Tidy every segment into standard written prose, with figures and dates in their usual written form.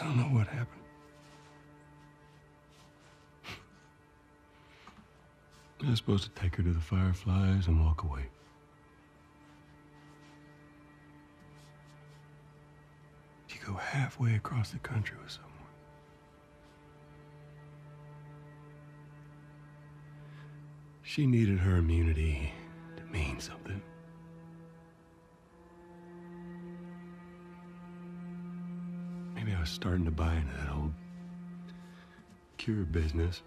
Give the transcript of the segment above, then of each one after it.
I don't know what happened. I was supposed to take her to the Fireflies and walk away. You go halfway across the country with someone. She needed her immunity to mean something. Maybe I was starting to buy into that old cure business.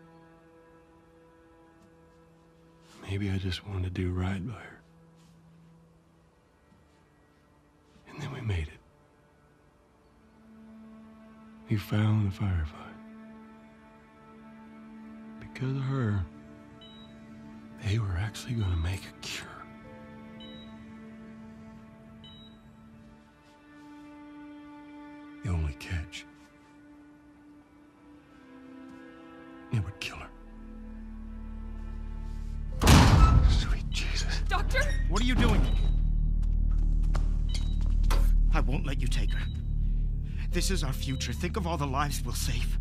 Maybe I just wanted to do right by her. And then we made it. We found the Firefly. Because of her, they were actually going to make a cure. The only catch, it would kill her. Sweet Jesus. Doctor? What are you doing? I won't let you take her. This is our future. Think of all the lives we'll save.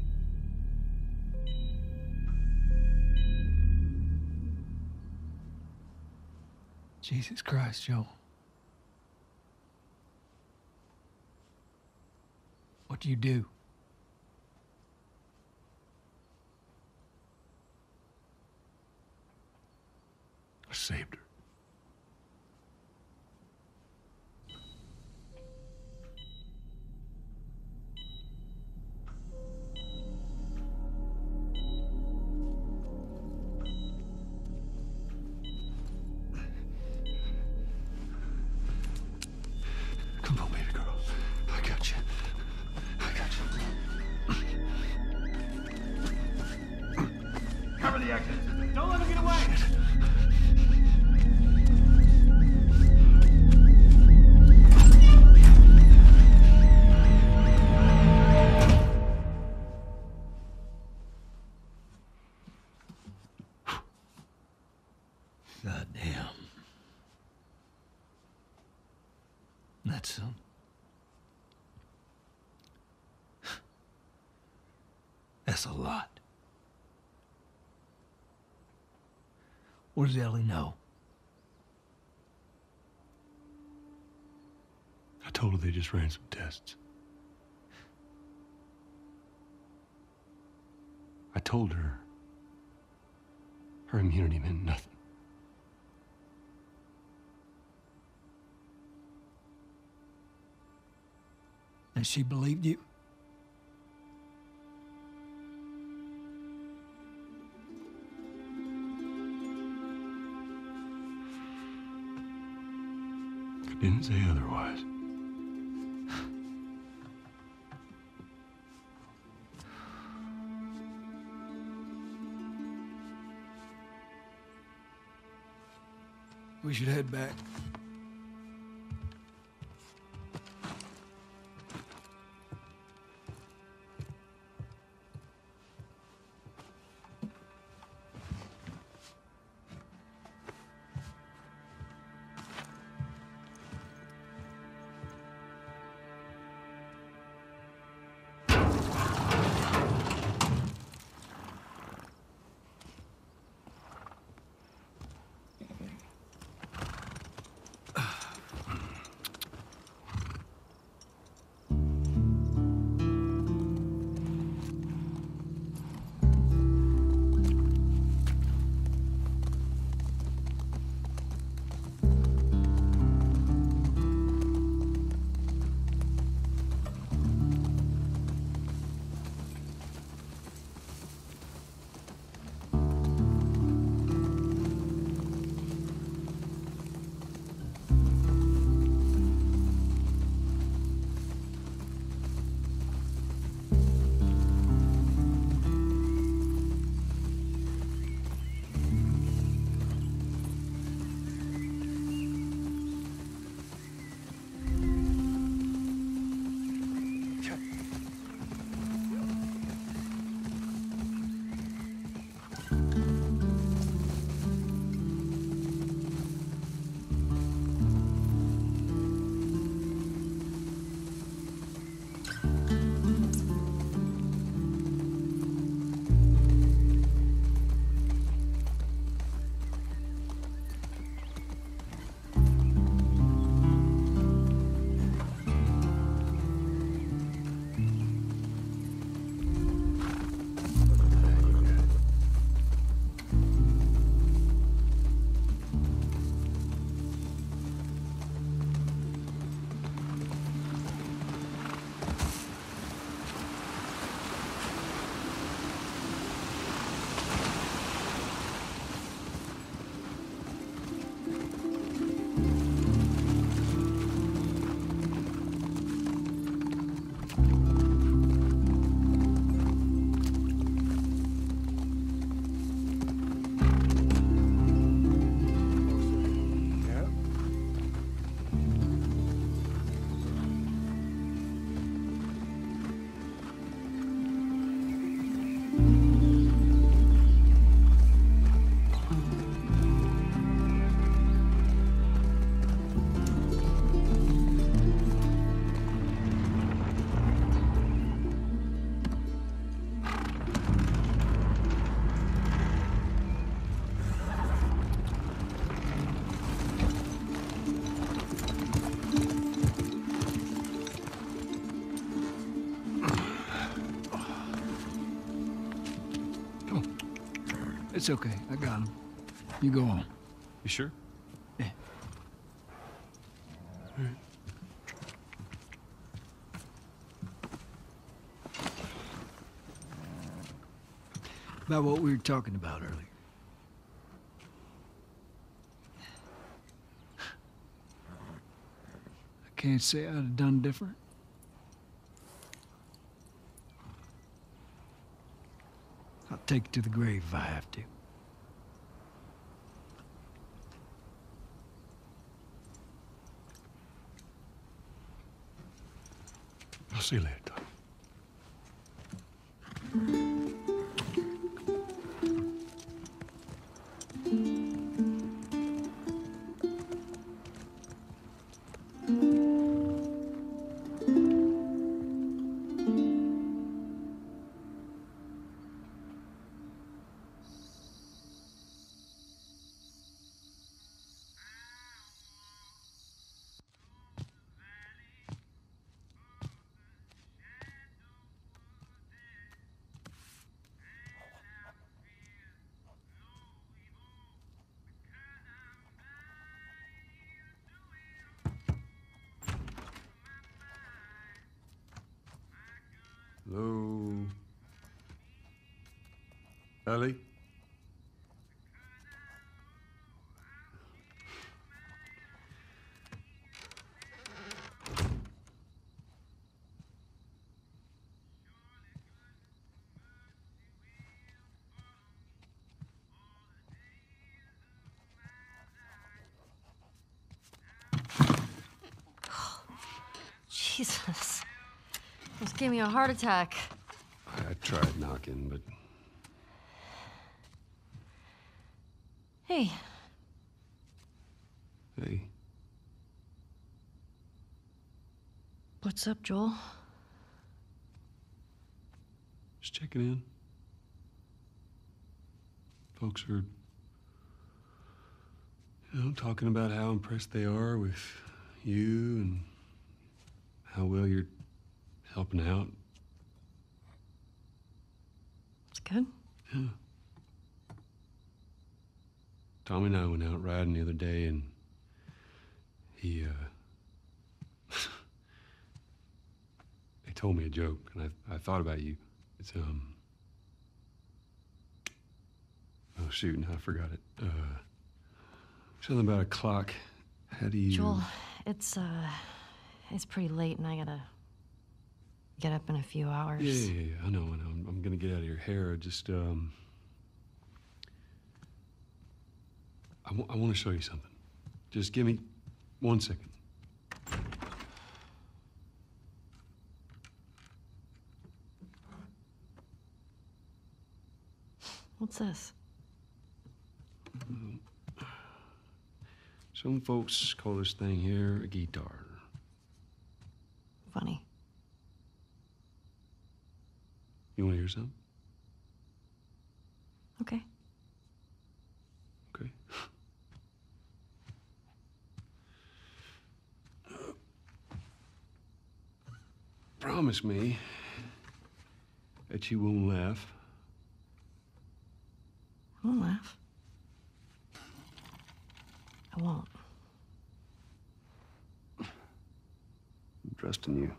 Jesus Christ, Joe. What do you do? I saved her. Come on, baby girl. I got you. I got you. Cover the exit. Don't let him get away. God damn. That's that's a lot. What does Ellie know? I told her they just ran some tests. I told her her immunity meant nothing. And she believed you? I didn't say otherwise. We should head back. It's okay. I got him. You go on. You sure? Yeah. All right. About what we were talking about earlier. I can't say I'd have done different. I'll take it to the grave if I have to. I'll see you later, Tom. Hello? Ellie? Jesus. Almost gave me a heart attack. I tried knocking, but Hey, hey, what's up, Joel? just checking in. Folks are, talking about how impressed they are with you and how well you're helping out. It's good. Yeah. Tommy and I went out riding the other day, and he told me a joke, and I thought about you. It's oh shoot, now I forgot it. Something about a clock. How do you? Joel, it's pretty late and I gotta get up in a few hours. Yeah. I know. I'm gonna get out of your hair. Just I want to show you something. Just give me 1 second. What's this? Some folks call this thing here a guitar. Funny. You want to hear something? Okay. Okay. Promise me that you won't laugh. I won't laugh. I won't. I'm trusting you.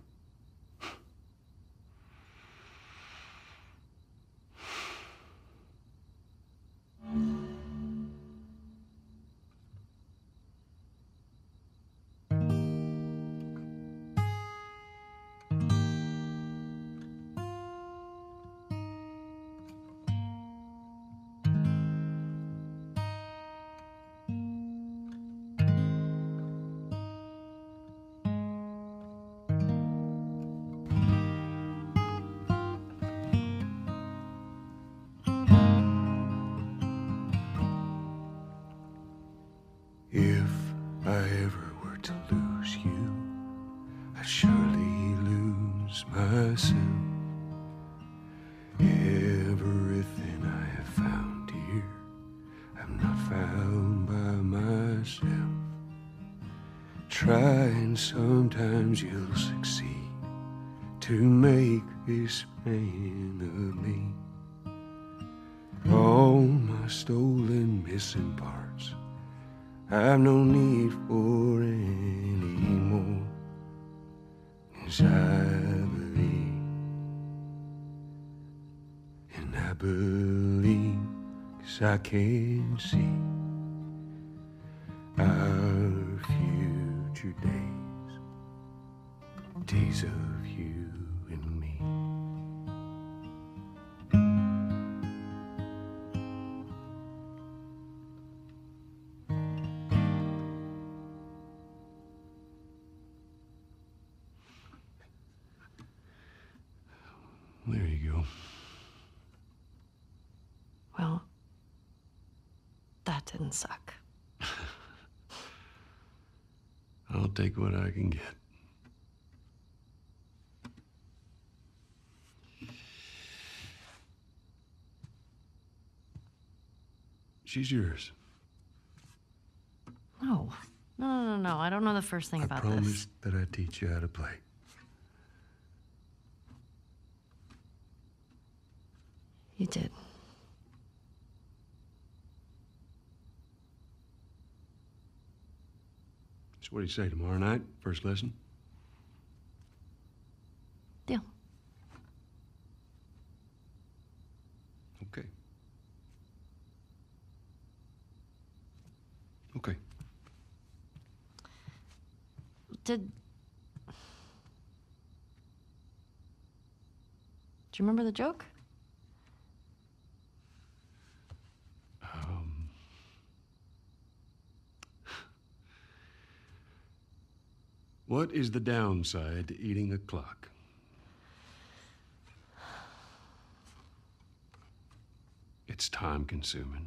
If I ever were to lose you, I'd surely lose myself. Everything I have found here, I'm not found by myself. Try and sometimes you'll succeed to make this man of me. all my stolen missing parts. I've no need for any more. 'Cause I believe, and I believe 'cause I can see our future days, days of you and me. There you go. Well, that didn't suck. I'll take what I can get. She's yours. No. No. I don't know the first thing I about promised that I'd teach you how to play. You did. So what do you say, tomorrow night, first lesson? Deal. Okay. Okay. Do you remember the joke? What is the downside to eating a clock? It's time consuming.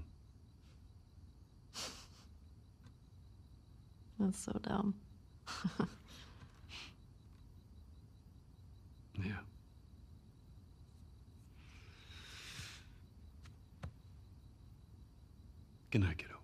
That's so dumb. Yeah. Good night, kiddo.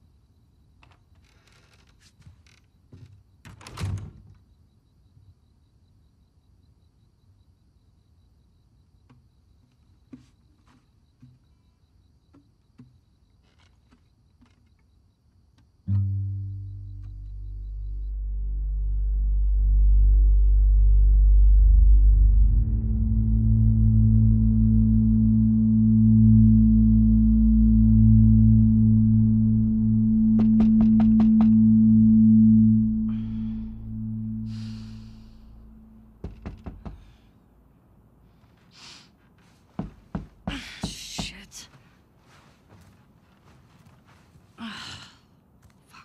Shit. Fuck.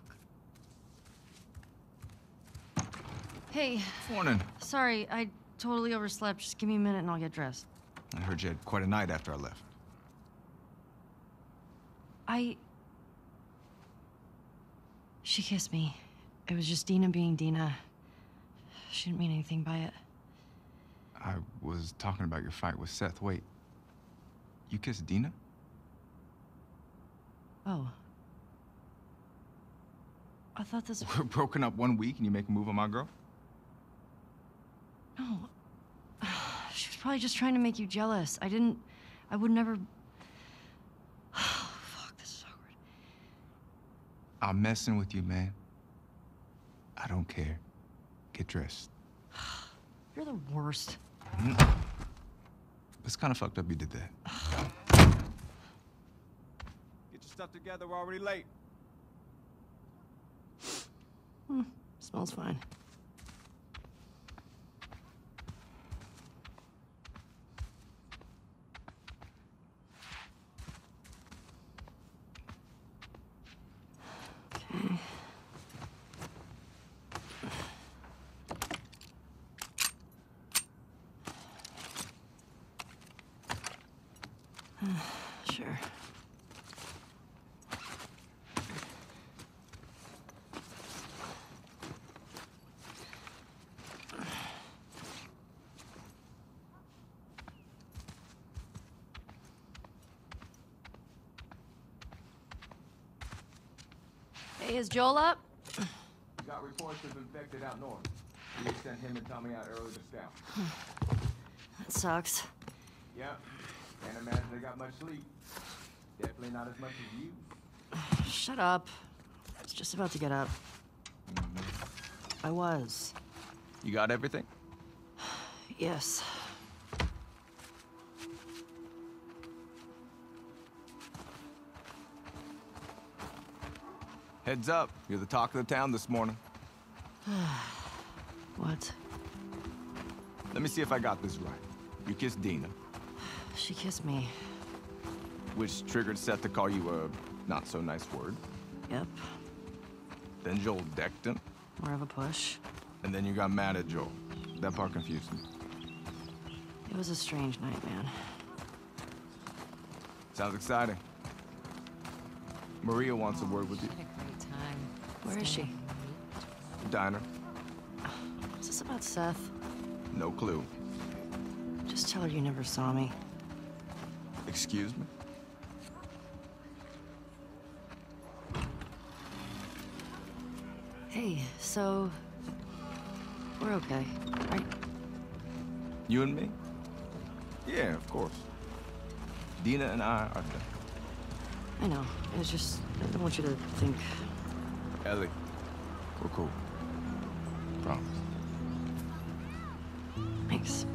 Hey, Morning. sorry, I totally overslept. Just give me a minute and I'll get dressed. I heard you had quite a night after I left. She kissed me. It was just Dina being Dina. She didn't mean anything by it. I was talking about your fight with Seth. Wait, you kissed Dina? Oh. I thought this... We're broken up 1 week and you make a move on my girl? No. She was probably just trying to make you jealous. I would never... Fuck, this is awkward. I'm messing with you, man. I don't care. Get dressed. You're the worst. It's kind of fucked up you did that. Get your stuff together, we're already late. Smells fine. Okay. Sure. Hey, is Joel up? Got reports of infected out north. We sent him and Tommy out early to scout. That sucks. Yep. Can't imagine they got much sleep. Definitely not as much as you. Shut up. I was just about to get up. I was. You got everything? Yes. Heads up, you're the talk of the town this morning. What? Let me see if I got this right. You kissed Dina, She kissed me. which triggered Seth to call you a not-so-nice word. Yep. Then Joel decked him, More of a push. and then you got mad at Joel. That part confused me. It was a strange night, man. Sounds exciting. Maria wants a word with you. Had a great time. Where is she? Diner, Is this about Seth? no clue. Just tell her you never saw me. Excuse me? Hey, so... We're okay, right? You and me? Yeah, of course. Dina and I are done. I know. It's just... I don't want you to think... Ellie, we're cool. Promise. Thanks.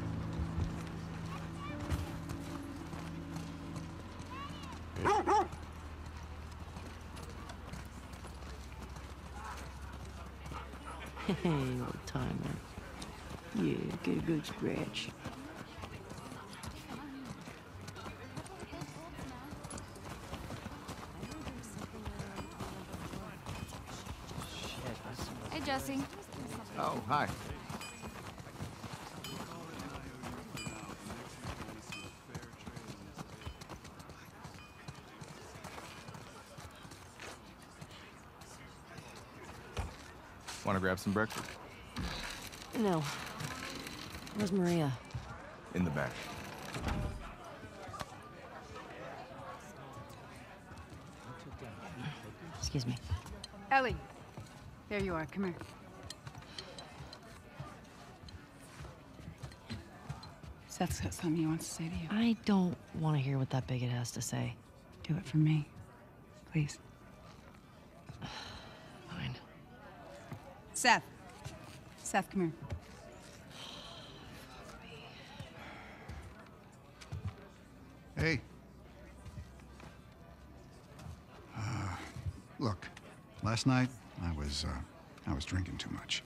Hey, old timer. Yeah, get a good scratch. Hey, Jesse. Oh, hi. Want to grab some breakfast? No. Where's Maria? In the back. Excuse me. Ellie, there you are. Come here. Seth's got something he wants to say to you. I don't want to hear what that bigot has to say. Do it for me, please. Fine. Seth. Seth, come here. Hey. Look, last night I was drinking too much.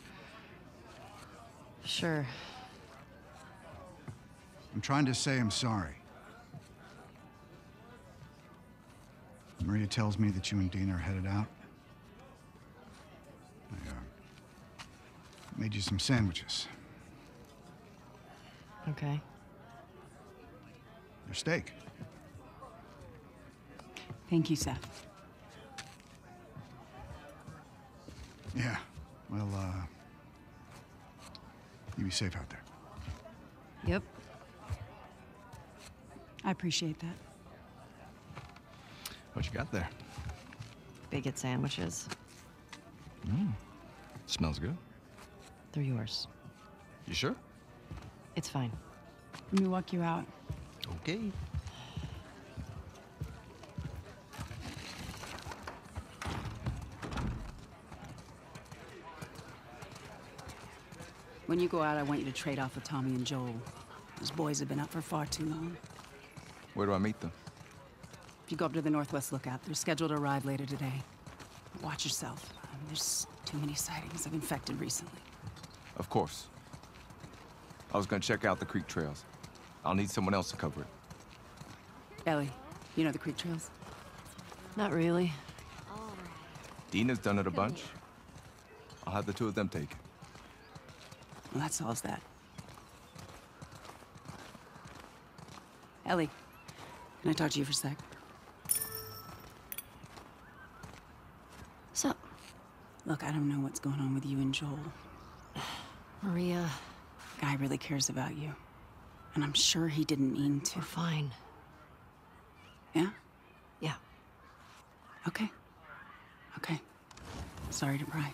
Sure. I'm trying to say I'm sorry. Maria tells me that you and Dina are headed out. I made you some sandwiches. Okay. They're steak. Thank you, Seth. Yeah. Well, you be safe out there. Yep. I appreciate that. What you got there? Bigot sandwiches. Smells good. They're yours. You sure? It's fine. Let me walk you out. Okay. When you go out, I want you to trade off with Tommy and Joel. Those boys have been up for far too long. Where do I meet them? If you go up to the Northwest Lookout, they're scheduled to arrive later today. Watch yourself. There's too many sightings of infected recently. Of course. I was gonna check out the creek trails. I'll need someone else to cover it. Ellie, you know the creek trails? Not really. Dina's done it a bunch. I'll have the two of them take it. Well, that solves that. Ellie, can I talk to you for a sec? So, Look, I don't know what's going on with you and Joel. Maria, Guy really cares about you. And I'm sure he didn't mean to. we're fine. Yeah? Yeah. Okay. Okay. Sorry to pry.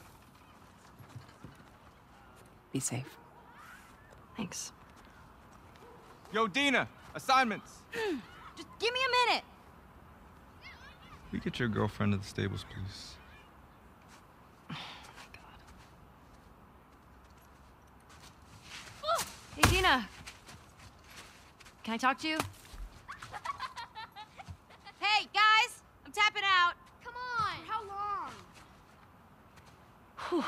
Be safe. Thanks. Yo, Dina! Assignments! Just give me a minute. we get your girlfriend to the stables, please? Hey, Dina. Can I talk to you? Hey, guys! I'm tapping out. Come on! For how long? Whew.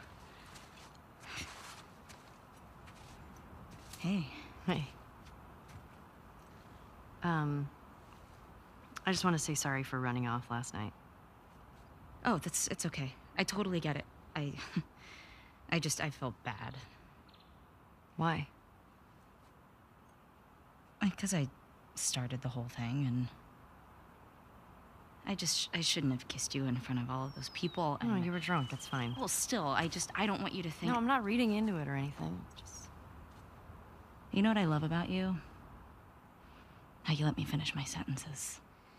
Hey. Hey. I just want to say sorry for running off last night. Oh, it's okay. I totally get it. I felt bad. Why? Because I started the whole thing, and I shouldn't have kissed you in front of all of those people. And No, you were drunk. That's fine. well, still, I don't want you to think. No, I'm not reading into it or anything. Just... You know what I love about you? How you let me finish my sentences.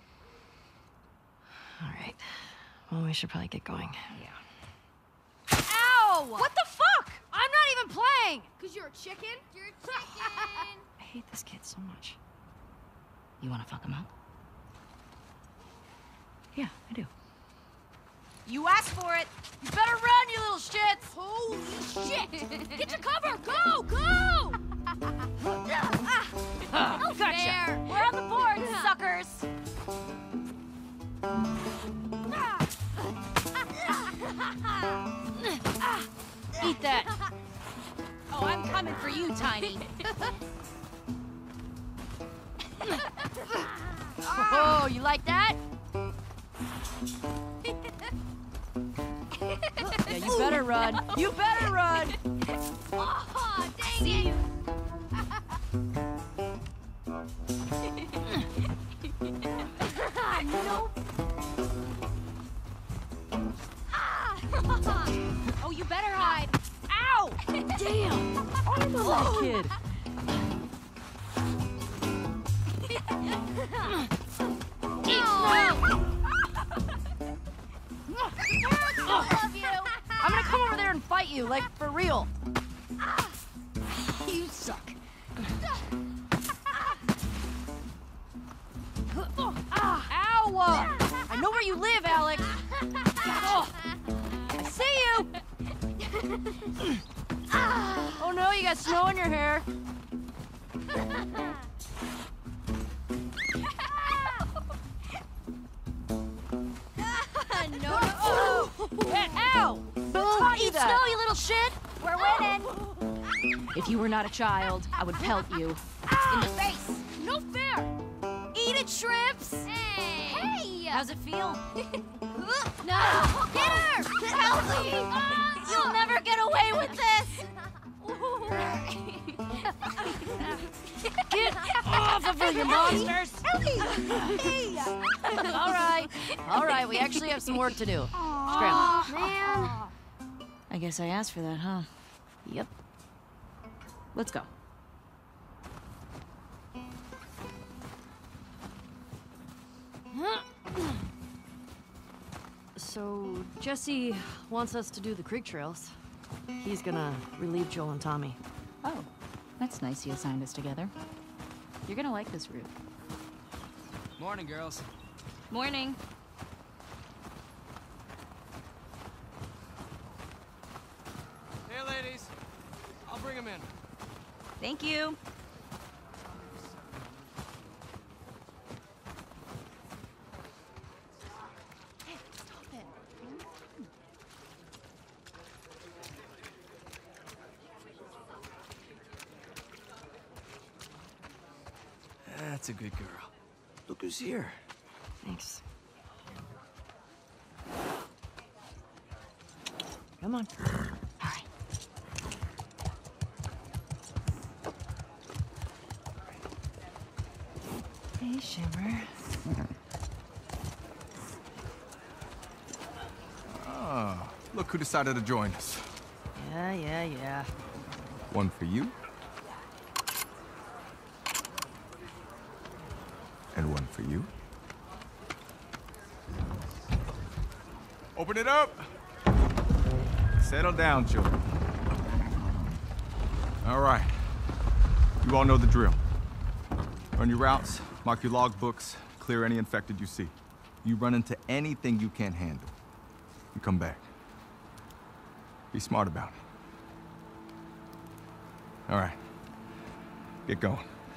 All right. Well, we should probably get going. Yeah. Ow! What the fuck? I'm not even playing! Cause you're a chicken? You're a chicken! I hate this kid so much. You want to fuck him up? Yeah, I do. You asked for it! You better run, you little shits! Holy shit! Get your cover! Go! Go! Oh, gotcha! We're on the board, suckers! Eat that! Oh, I'm coming for you, Tiny. Oh, you like that? Yeah, you better run. You better run! Oh, dang it! Nope. Oh, you better hide. Ow! Damn! I'm a that kid. Love you. I'm gonna come over there and fight you, like, for real. You suck. Ow! I know where you live, Alex. Oh, I see you. Oh no, you got snow in your hair. No. Ow! Boom! Eat snow, you little shit. We're winning. If you were not a child, I would pelt you. In the face. No fair. Eat it, shrimps. Hey. How's it feel? No. Get her. Help me. You'll never get away with this. Get off of her, you monsters! Hey. All right, we actually have some work to do. Scram. Man. I guess I asked for that, huh? Yep. Let's go. So, Jesse wants us to do the creek trails. He's gonna relieve Joel and Tommy. Oh, that's nice you assigned us together. You're gonna like this route. Morning, girls. Morning. Hey, ladies. I'll bring them in. Thank you. That's a good girl. Look who's here. Thanks. Come on. All right. Hey, Shimmer. Ah, look who decided to join us. Yeah. One for you. And one for you. Open it up! Settle down, children. All right. You all know the drill. Run your routes, mark your log books, clear any infected you see. You run into anything you can't handle. You come back. Be smart about it. All right. Get going.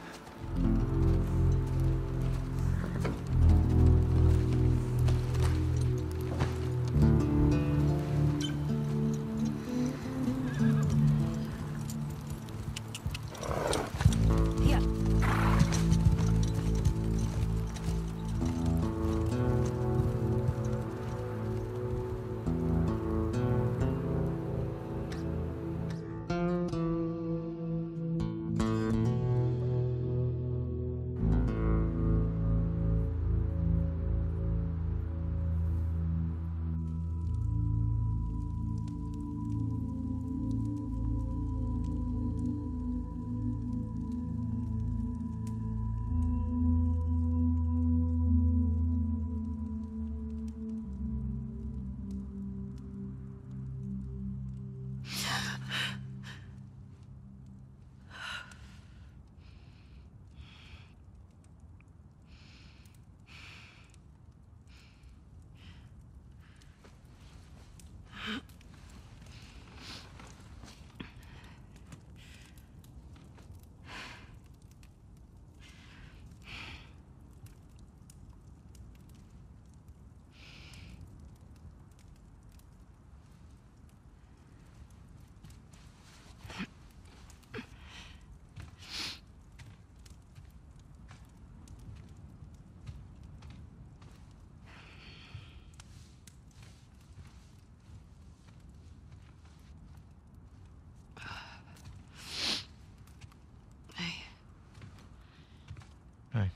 Hey.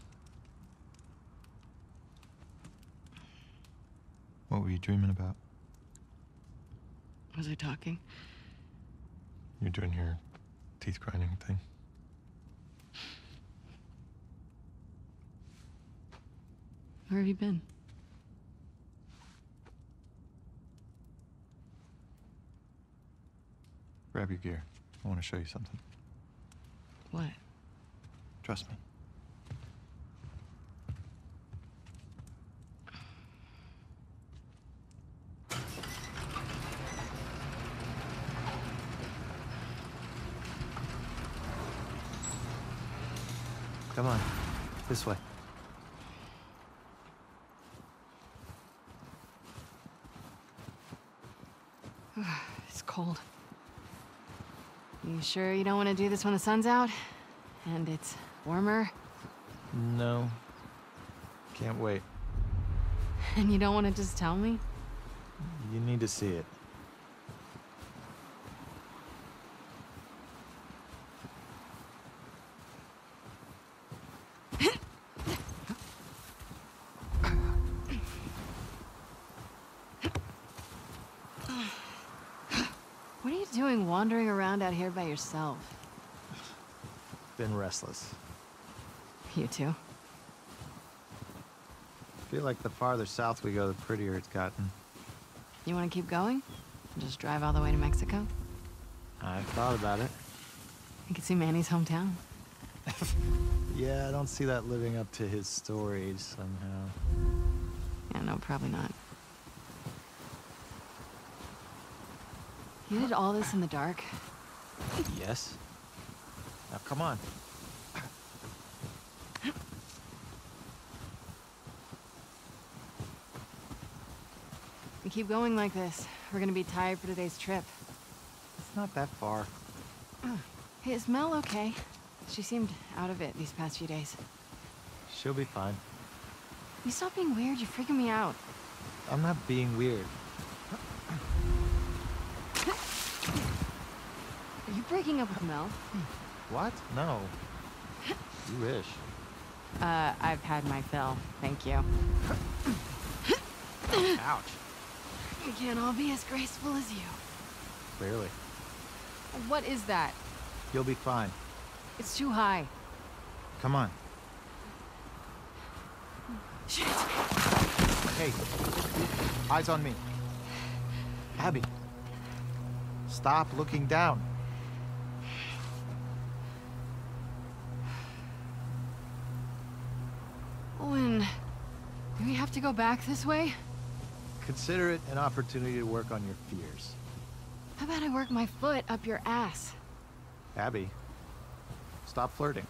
What were you dreaming about? Was I talking? You're doing your teeth grinding thing. Where have you been? Grab your gear. I want to show you something. What? Trust me. Come on. This way. It's cold. You sure you don't want to do this when the sun's out? And it's warmer? No. Can't wait. And you don't want to just tell me? You need to see it. What are you doing wandering around out here by yourself? Been restless. You too? Feel like the farther south we go, the prettier it's gotten. You want to keep going? Just drive all the way to Mexico? I've thought about it. You can see Manny's hometown. Yeah, I don't see that living up to his stories somehow. Yeah, no, probably not. You did all this in the dark? Yes. Now come on. We keep going like this, we're gonna be tired for today's trip. It's not that far. Hey, is Mel okay? She seemed out of it these past few days. She'll be fine. You stop being weird, you're freaking me out. I'm not being weird. Are you breaking up with Mel? What? No. You wish. I've had my fill, thank you. Ouch. We can't all be as graceful as you. Clearly. What is that? You'll be fine. It's too high. Come on. Shit. Hey. Eyes on me. Abby. Stop looking down. Owen. Do we have to go back this way? Consider it an opportunity to work on your fears. How about I work my foot up your ass? Abby, stop flirting.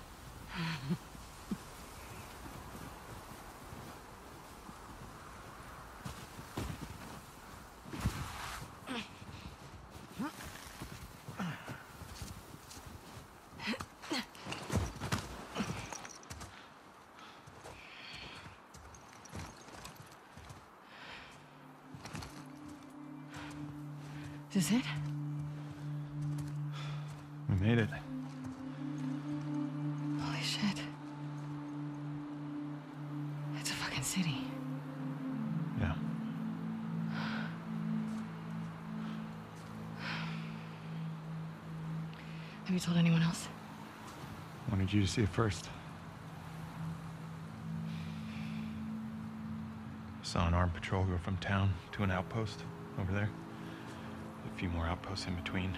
Is this it? We made it. Holy shit. It's a fucking city. Yeah. Have you told anyone else? Wanted you to see it first. Saw an armed patrol go from town to an outpost over there. A few more outposts in between.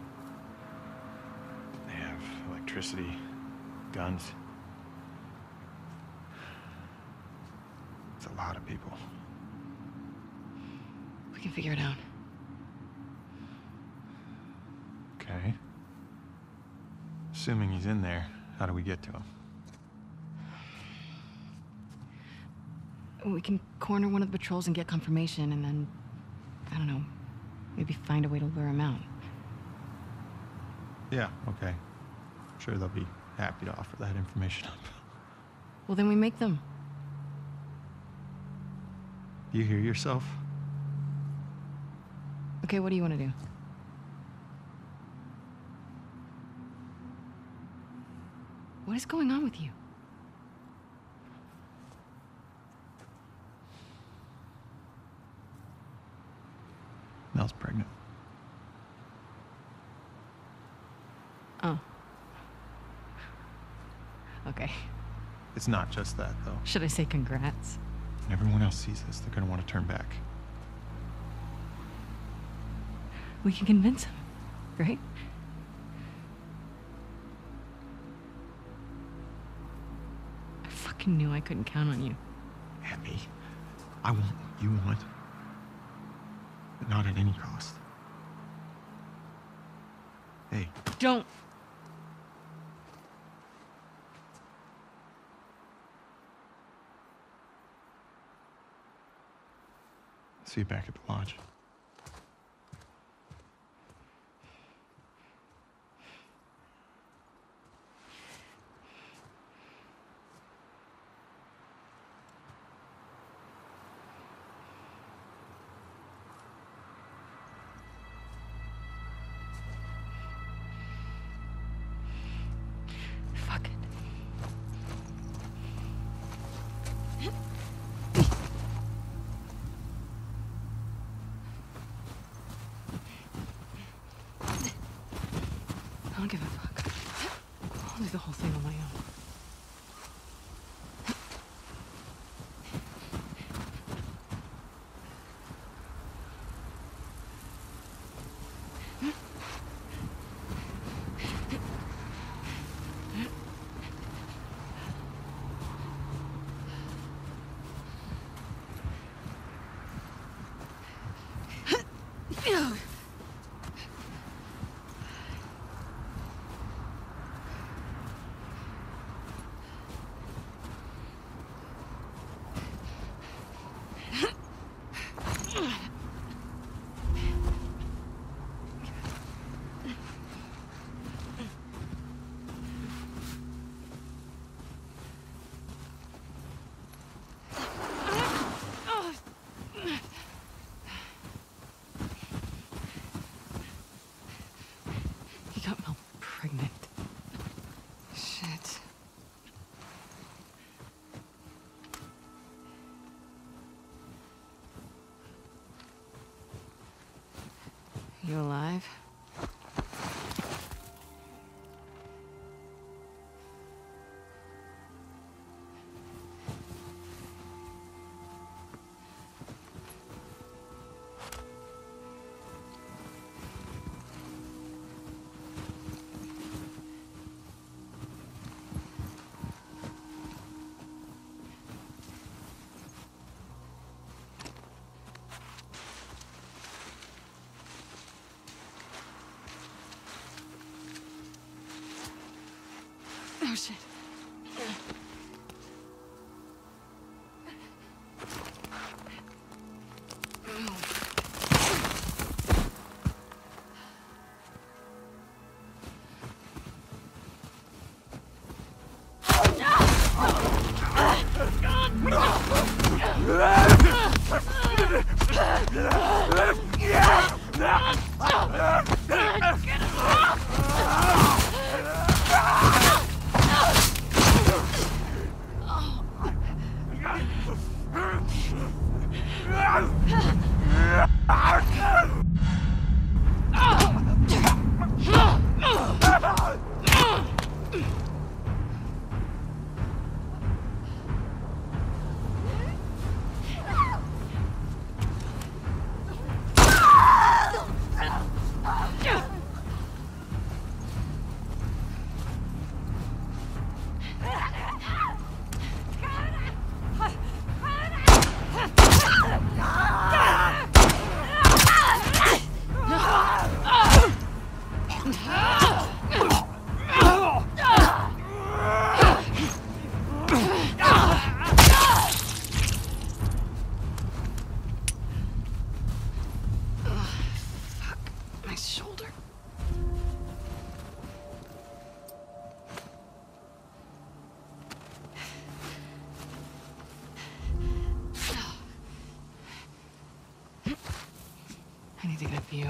They have electricity, guns. It's a lot of people. We can figure it out. Okay. Assuming he's in there, how do we get to him? We can corner one of the patrols and get confirmation, and then, I don't know, maybe find a way to lure him out. Yeah, okay. I'm sure they'll be happy to offer that information up. Well, then we make them. You hear yourself? Okay, what do you want to do? What is going on with you? Mel's pregnant. Oh. Okay. It's not just that, though. Should I say congrats? When everyone else sees this, they're gonna want to turn back. We can convince him, right? I fucking knew I couldn't count on you. Abby, I want what you want. But not at any cost. Hey. Don't. See you back at the lodge. Fuck it. I don't give a fuck. I'll do the whole thing on my own. He got Mel pregnant. Shit. You alive? Oh, shit. My shoulder. I need to get a view.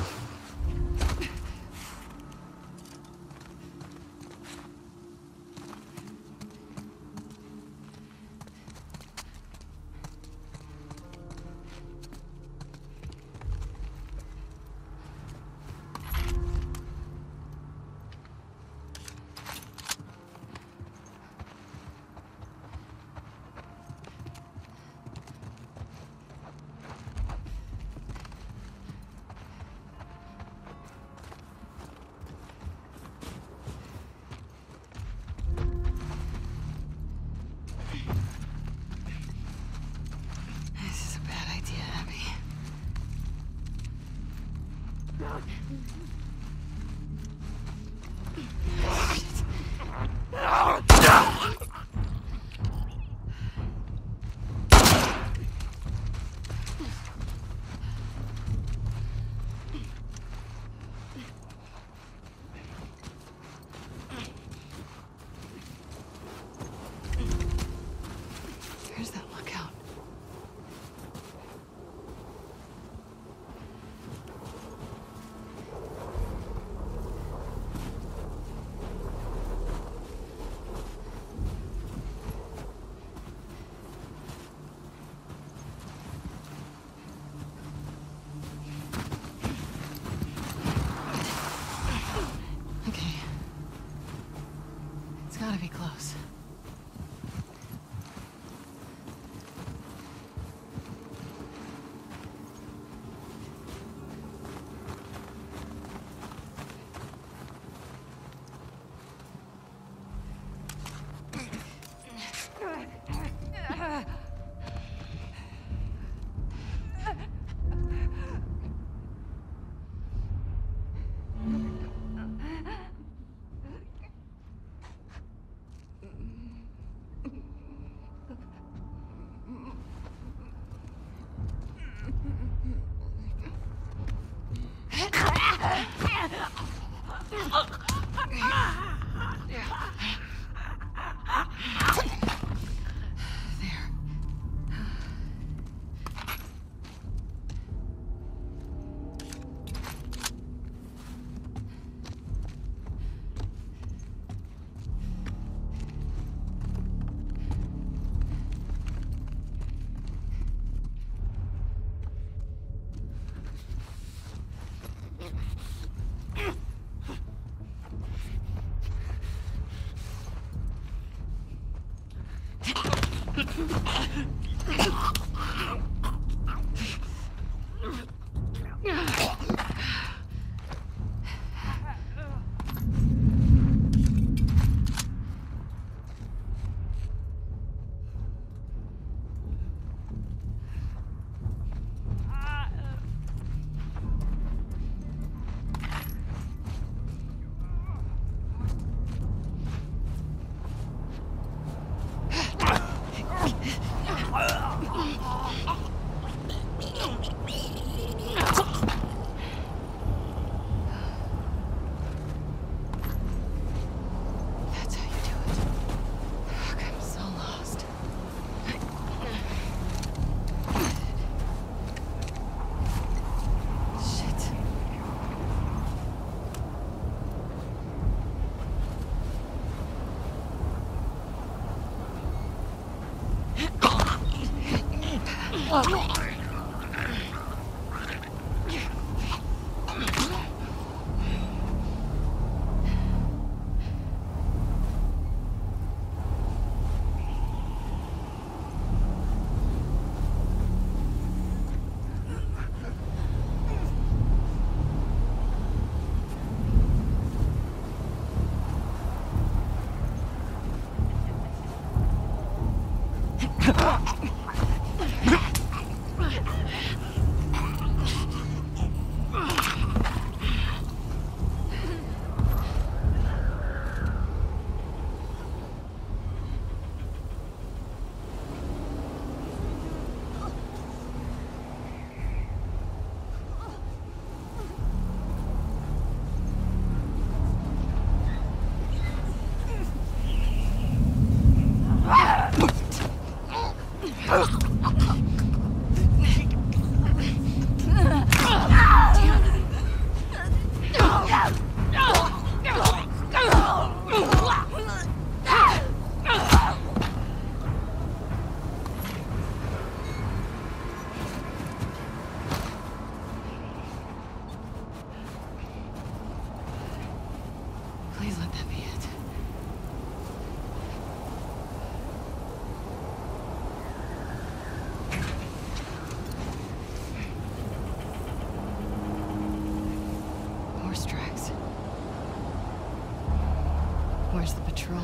This is a bad idea, Abby. Where's that lookout? Okay. It's gotta be close. Please let that be it. Horse tracks. Where's the patrol?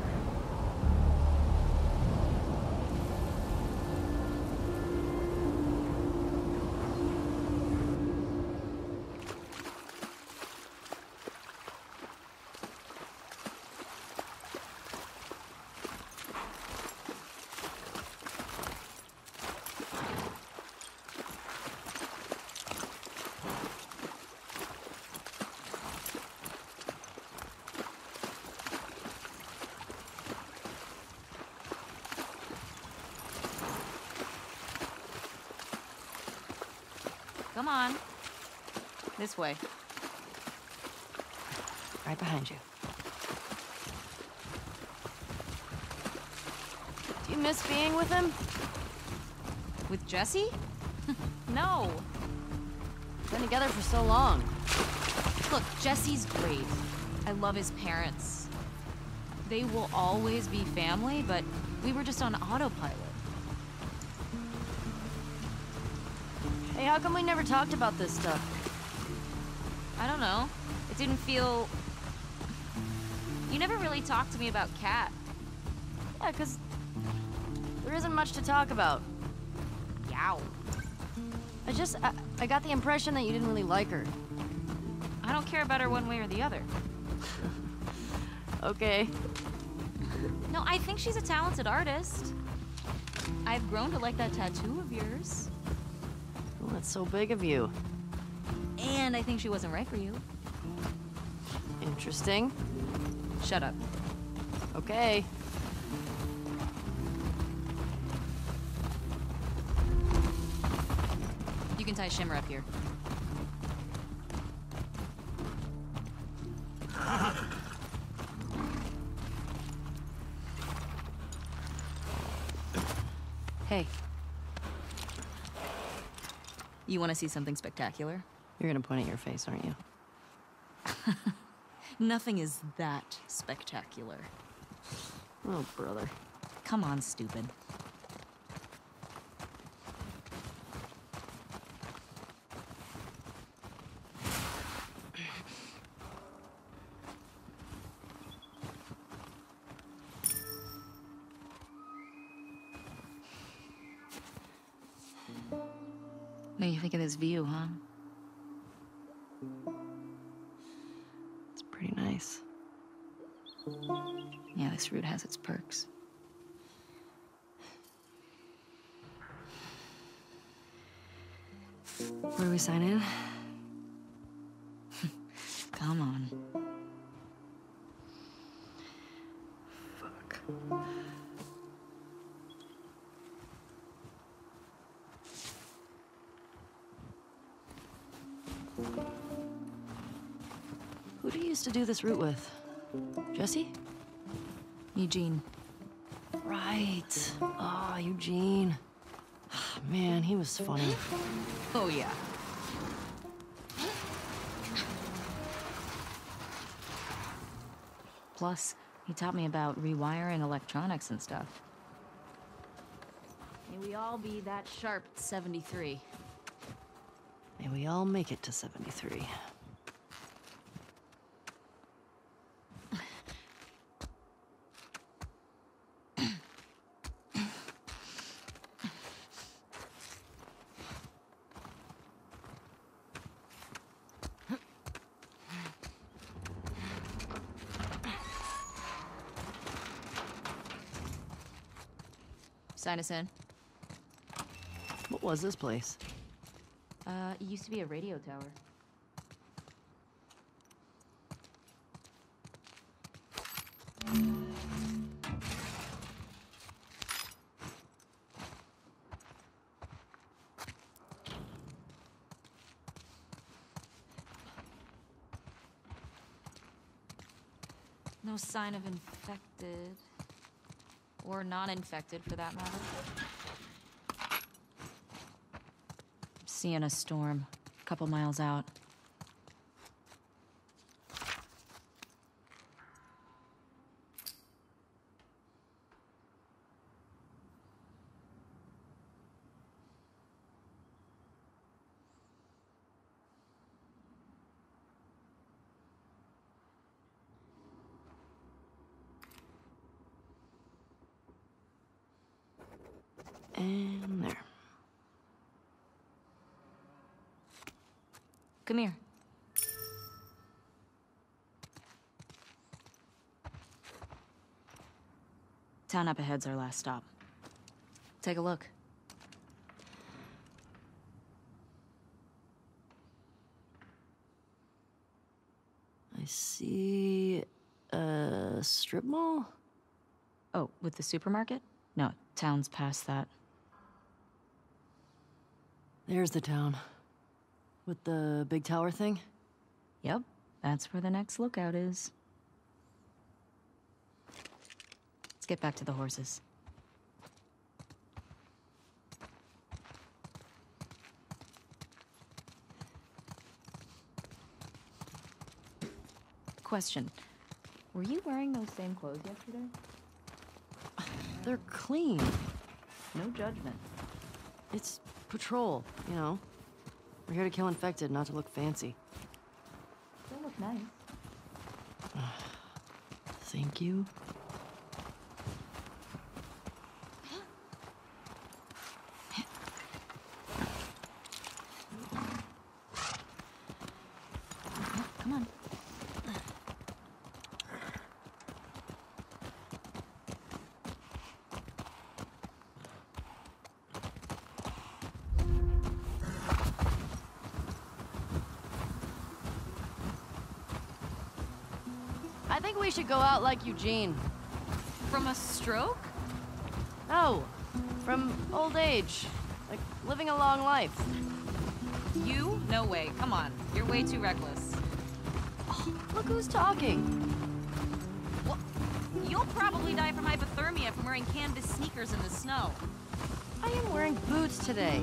Come on. This way. Right behind you. Do you miss being with him? With Jesse? No. Been together for so long. Look, Jesse's great. I love his parents. They will always be family, but we were just on autopilot. Hey, how come we never talked about this stuff? I don't know. It didn't feel... You never really talked to me about Kat. Yeah, 'cause there isn't much to talk about. Yow. I got the impression that you didn't really like her. I don't care about her one way or the other. Okay. No, I think she's a talented artist. I've grown to like that tattoo of yours. Well, that's so big of you. And I think she wasn't right for you. Interesting. Shut up. Okay. You can tie Shimmer up here. Hey. You want to see something spectacular? You're gonna point at your face, aren't you? Nothing is that spectacular. Oh, brother. Come on, stupid. What do you think of this view, huh? It's pretty nice. Yeah, this route has its perks. Where do we sign in? Come on. Fuck. Who do you used to do this route with? Jesse? Eugene. Right. Ah, Eugene. Man, he was funny. Oh, yeah. Plus, he taught me about rewiring electronics and stuff. May we all be that sharp at 73. May we all make it to 73. Sign us in. What was this place? It used to be a radio tower. No sign of infected. Or non-infected, for that matter. Seeing a storm, a couple miles out. And there. Come here. Town up ahead's our last stop. Take a look. I see a strip mall? Oh, with the supermarket? No, town's past that. There's the town. With the big tower thing? Yep, that's where the next lookout is. Let's get back to the horses. Question. Were you wearing those same clothes yesterday? They're clean. No judgment. It's patrol, you know. We're here to kill infected, not to look fancy. They look nice. Thank you. Come on. I think we should go out like Eugene. From a stroke? No, from old age. Like living a long life. You? No way. Come on. You're way too reckless. Oh, look who's talking. Well, you'll probably die from hypothermia from wearing canvas sneakers in the snow. I am wearing boots today.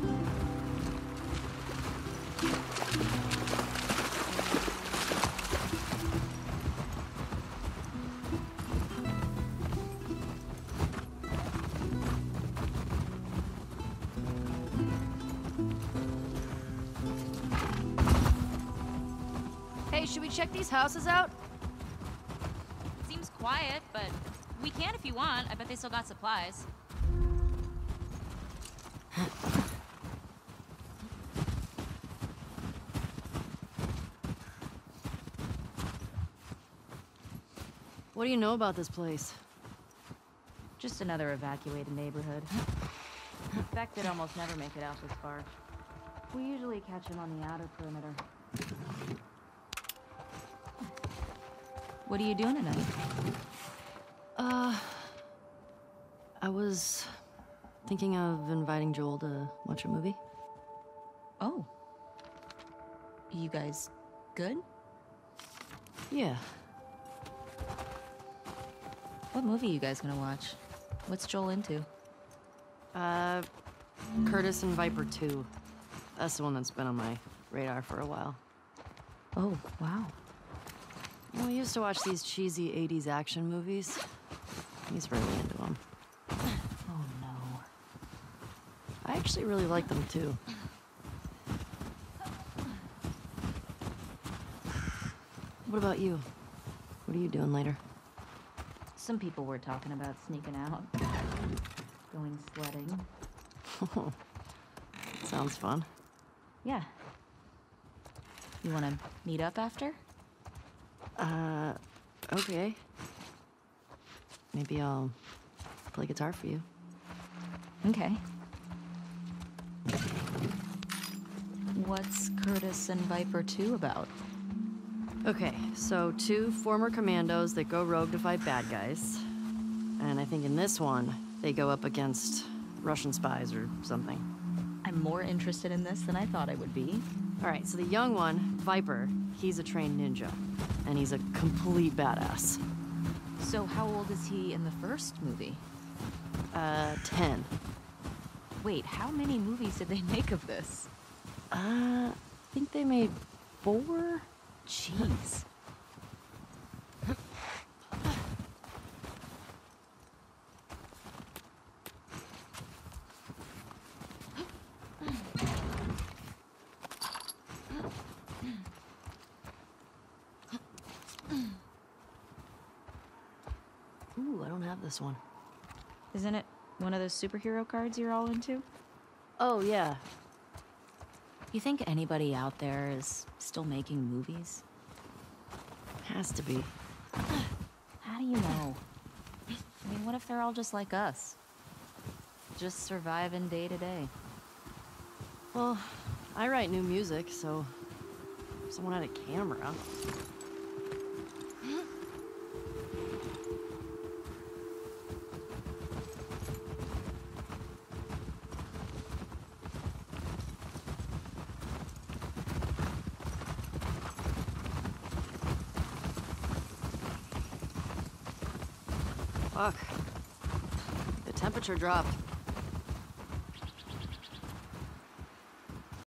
Hey, should we check these houses out? Seems quiet, but we can if you want. I bet they still got supplies. What do you know about this place? Just another evacuated neighborhood. Infected almost never make it out this far. We usually catch them on the outer perimeter. What are you doing tonight? I was thinking of inviting Joel to watch a movie. Oh. You guys good? Yeah. What movie you guys gonna watch? What's Joel into? Curtis and Viper 2. That's the one that's been on my radar for a while. Oh, wow. You know, we used to watch these cheesy 80s action movies. He's really into them. Oh, no. I actually really like them, too. What about you? What are you doing later? Some people were talking about sneaking out. Going sledding. Sounds fun. Yeah. You wanna meet up after? Okay. Maybe I'll play guitar for you. Okay. What's Curtis and Viper 2 about? Okay, so 2 former commandos that go rogue to fight bad guys. And I think in this one, they go up against Russian spies or something. I'm more interested in this than I thought I would be. All right, so the young one, Viper, he's a trained ninja. And he's a complete badass. So how old is he in the first movie? 10. Wait, how many movies did they make of this? I think they made 4? Jeez. Ooh, I don't have this one. Isn't it one of those superhero cards you're all into? Oh, yeah. You think anybody out there is still making movies? Has to be. How do you know? I mean, what if they're all just like us? Just surviving day to day. Well, I write new music, so if someone had a camera. Fuck. The temperature dropped.